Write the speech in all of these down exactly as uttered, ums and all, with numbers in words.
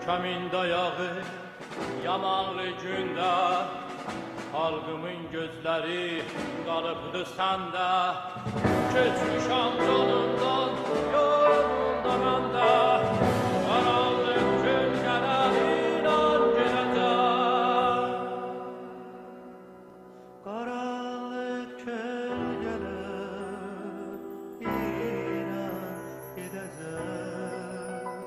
Kamin dayağı yamanlı günde, halkımın gözleri kalıptı sende. Keçmişam canımdan, yolunda mende. Karanlık gölgeler inan gelecek. Karanlık gölgeler inan gidecek.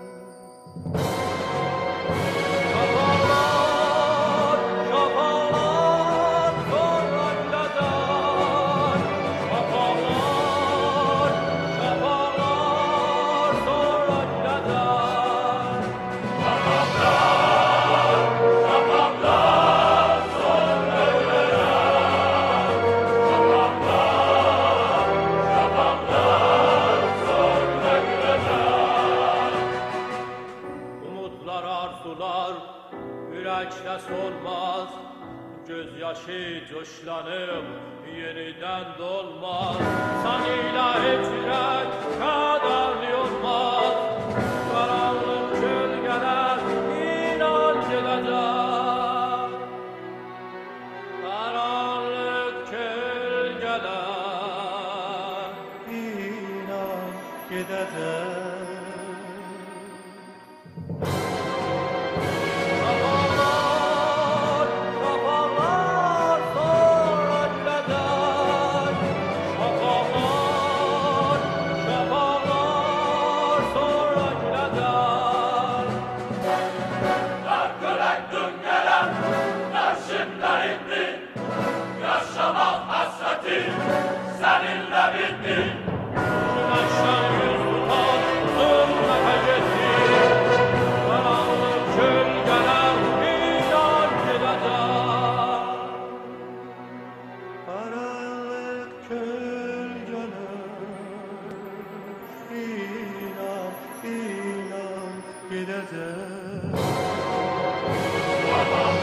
Arzular yürekte solmaz, gözyaşı coşlanıp yeniden dolmaz. Sen ile hiç yürek kaderli olmaz. Karanlık gölgeler inan gelecek. Karanlık gölgeler inan gidecek. Seninle bitti. Güneşten yüz tutar, zulmete gitti. Karanlık gölgeler inan gidecek. Karanlık gölgeler inan, inan gidecek.